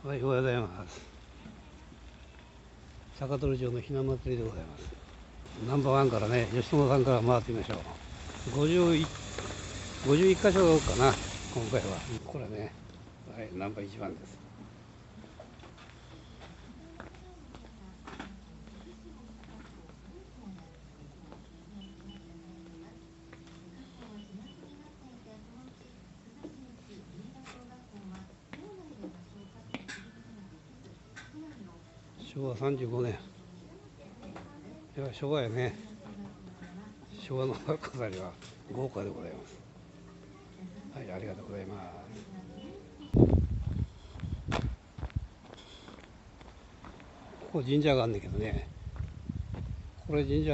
はい、おはようございます。坂取町のひな祭りでございます。ナンバーワンからね、吉友さんから回ってみましょう。51箇所かな、今回は。これね、はい、ナンバー1番です。昭和35年。いや、昭和やね。昭和の飾りは豪華でございます。はい、ありがとうございます。ここ神社があんねんけどね。これ神社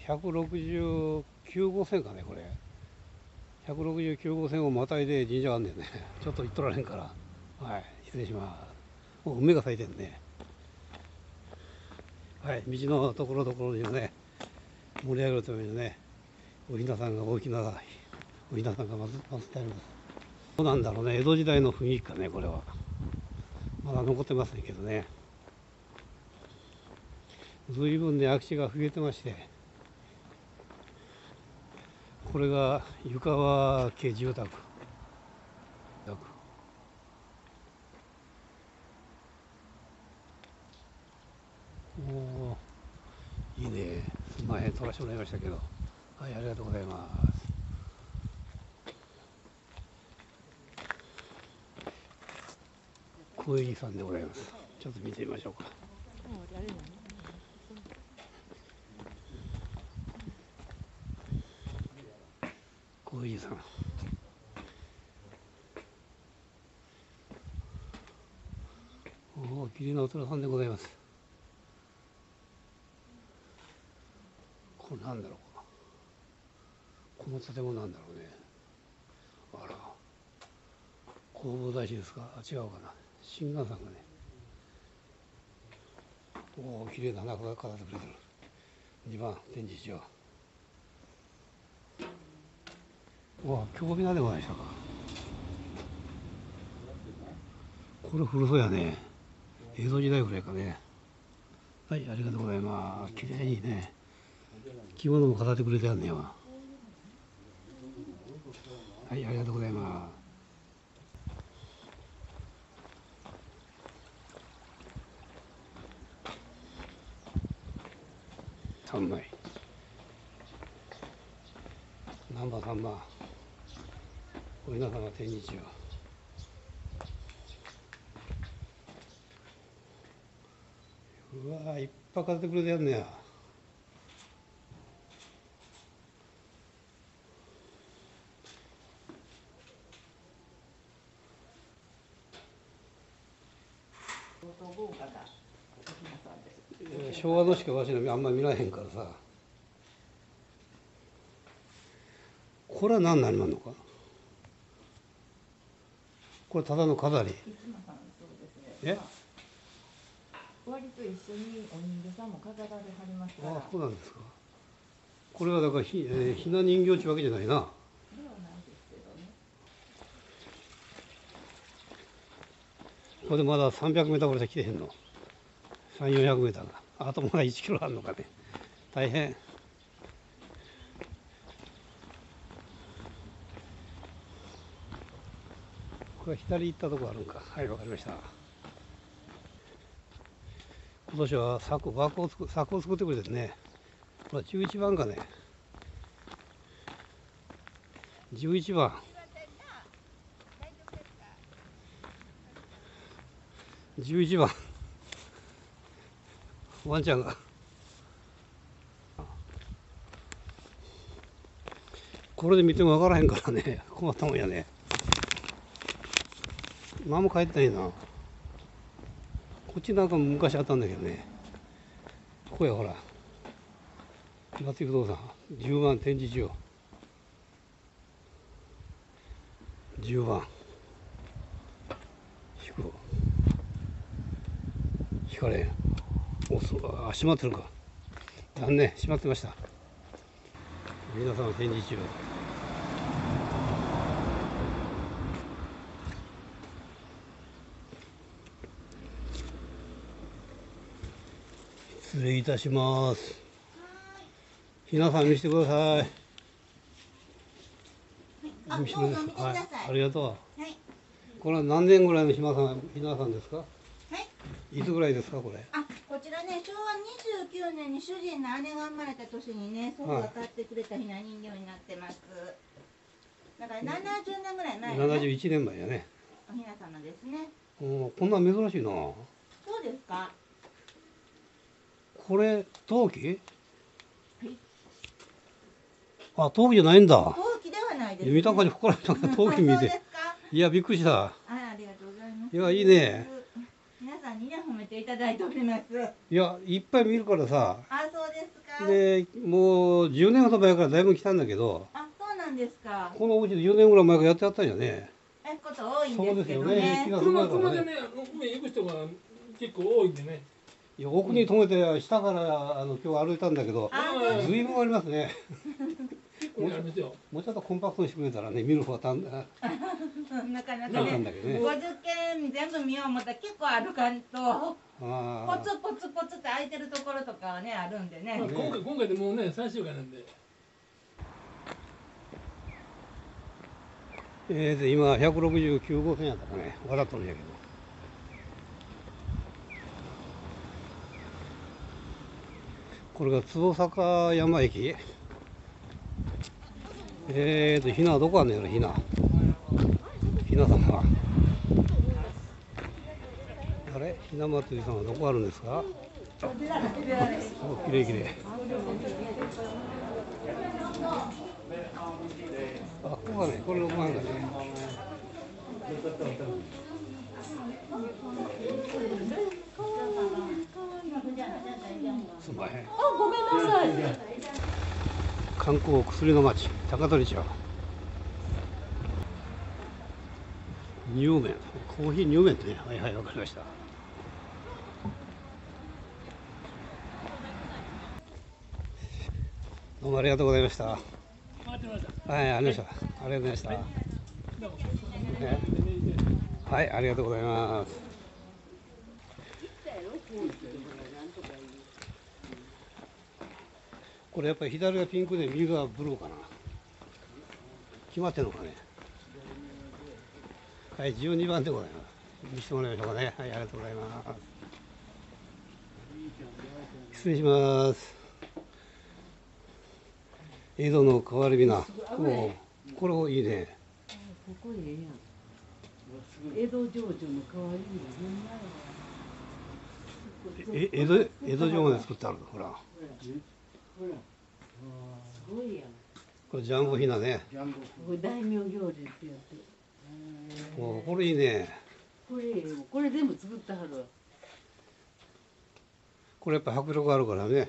169号線かね、これ。169号線をまたいで神社があんねんね。ちょっと行っとられんから。はい、失礼します。梅が咲いてるね。はい、道のところどころにね、盛り上げるためにね、おひなさんが大きなおひなさんが祀ってあります。どうなんだろうね、江戸時代の雰囲気かね、これは。まだ残ってませんけどね。随分ね、空き地が増えてまして、これが湯川家住宅。おー、いいね。前撮らせてもらいましたけど。はい、ありがとうございます。小入さんでございます。ちょっと見てみましょうか。小入さん。おお、綺麗なお寺さんでございます。これなんだろうか。この建物なんだろうね。あら、弘法大師ですか。あ、違うかな。新願さんがね。おお、綺麗な花が飾ってくれてる。2番展示場。おお、興味がでございましたか。これ古そうやね。江戸時代ぐらいかね。はい、ありがとうございます。綺麗にね。着物も飾ってくれてあんねやわ。はい、ありがとうございます。3枚。ナンバー3番。おひなさま展示場。うわー、いっぱい飾ってくれてやんねや。昭和のしかわしのあんまり見らへんからさ。これは何になりまんのか。これただの飾り。え？ 割と一緒にお人形さんも飾られはりますから。 ああ、そうなんですか。これはだからひな人形っちゅうわけじゃないな。 ではないですけどね。 これでまだ300メーターぐらい来てへんの。3、400メーターが。あとまだ1キロあるのかね。大変。これは左行ったとこあるんか。はい、わかりました。今年は柵を作ってくれてね。これ11番かね。11番。11番。ワンちゃんが。これで見ても分からへんからね。困ったもんやね。何も書いてないな。こっちなんかも昔あったんだけどね。ここやほら。松井不動産。10番展示場。10番。引く。引かれん。あ、閉まってるか。残念、閉まってました。皆さん展示中。 失礼いたします。ひなさん見せてください。 あ、どうぞ見てください。 ありがとう。 はい。 これは何年ぐらいのひなさんですか。 はい。 いつぐらいですかこれ。 あ、こちらね、昭和29年に主人の姉が生まれた年にね、祖母が買ってくれたひな人形になってます。だから70年ぐらい前、ね。 71年前やね。 おひな様ですね。 こんなん珍しいな。 そうですか。 これ陶器？ はい。 あ、陶器じゃないんだ。 陶器ではないです、ね。 見た感じ膨らんだ陶器見て。いやびっくりした。 ありがとうございます。 いやいいね。 皆さんにね褒めていただいております。 いやいっぱい見るからさ。 あ、そうですか。 でもう10年ほど前からだいぶ来たんだけど。 あ、そうなんですか。 このうちで10年ぐらい前からやってやったんやね。 こと多いんですけどね。 そうですよね。気がするからね。 車でね、上行く人が結構多いんでね。 いや奥に止めて下から今日歩いたんだけど、ずいぶんありますね。もうちょっとコンパクトにしてくれたらね見る方がなかなかね、50件全部見よう思ったら結構歩かんとポツポツポツって空いてるところとかはねあるんでね。 今回でもうね最終回なんで。 今169号線やったかね、わざとるんやけど。これが坪坂山駅。ひなはどこあんねんやろ、ひな様。あれ、ひな祭りさんはどこあるんですか。お、きれいきれい。あ、ここがね、これ6万だね。すんまへん。 あ、ごめんなさい。 観光薬の町、高取町。乳麺、コーヒー乳麺ってね、はいはい、わかりました。どうもありがとうございました。はい、ありがとうございました。はい、ありがとうございます。これやっぱり左がピンクで右がブルーかな。決まってるのかね。はい、12番でございます。見せてもらいましょうかね。はい、ありがとうございます。失礼します。江戸の変わりびな。お、これいいね。 ここええやん。江戸情緒の変わりびな。 江戸城まで作ってあるの、ほら。 すごいやん。 これジャンボひなね。 これ大名行列ってやつ。 お、これいいね。 これ全部作ってはる。 これやっぱ迫力あるからね。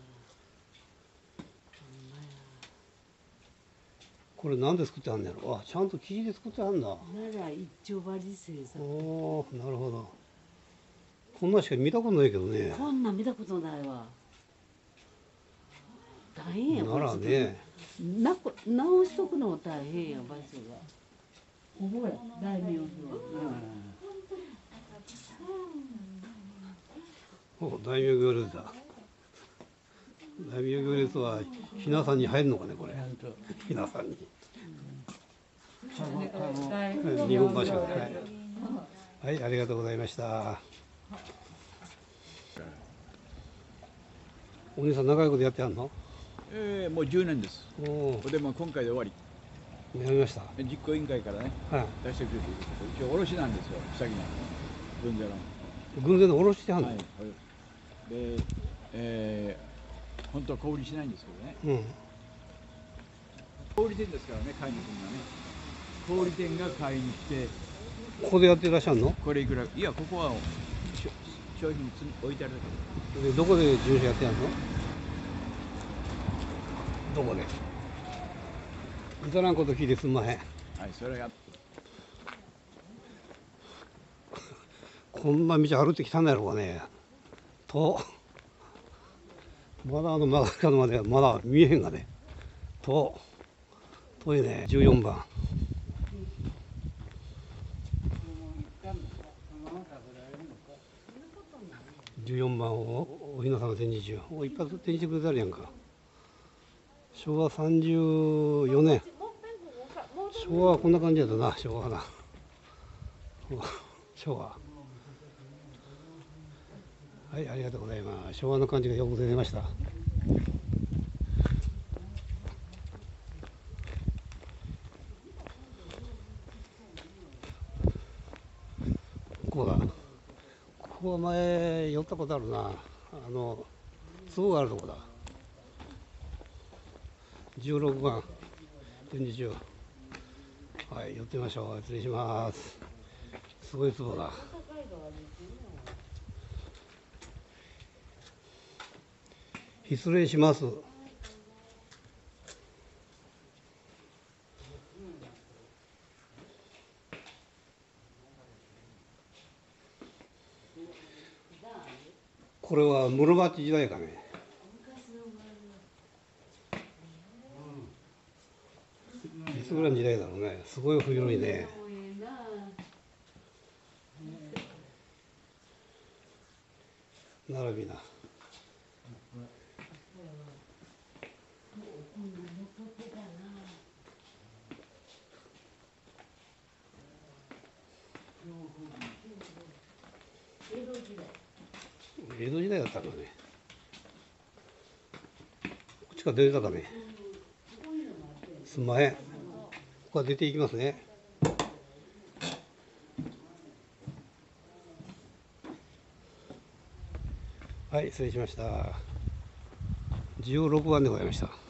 これなんで作ってはんねやろ。あ、ちゃんと生地で作ってはんだ。 奈良一丁張り製作。 おー、なるほど。こんなしか見たことないけどね。 こんなん見たことないわ。大変や。 ならね。 直しとくのも大変や場所が。ここや大名行。 お、大名行列だ。大名行列はひなさんに入るのかね、これ。ひなさんに。日本橋が、はい。はい、ありがとうございました。お兄さん長いことやってやんの？ もう10年です。 おでも今回で終わり。 やりました。 実行委員会からね、 はい。 出してくれている一応卸なんですよ、下着の軍勢の。 軍勢の卸してはんの？ はい。で、本当は小売りしないんですけどね。小売店ですからね、買いに来るのはね。小売店が買いに来て。 ここでやっていらっしゃるの？ これいくら、いや、ここは商品置いてあるだけでどこで従事やってやんの？どこで？至らんこと聞いてすんまへん。 はい、それが。 こんな道歩いてきたんだろうかね。と、まだ曲がり角まではまだ見えへんがね。遠いね。14番。 14番をお雛様展示中。一発展示してくれてあるやんか。昭和34年。昭和はこんな感じやったな、昭和はな。昭和。はい、ありがとうございます。昭和の感じがよく出てました。ここだ。ここは前寄ったことあるな。壺があるとこだ。16番展示中。はい、寄ってみましょう。失礼します。すごい壺だ。失礼します。これは室町時代かね。いつぐらいの時代だろうね。すごい古いね。並びな。江戸時代だったかね。こっちから出てたかね。すんまへん。ここから出ていきますね。はい、失礼しました。16番でございました。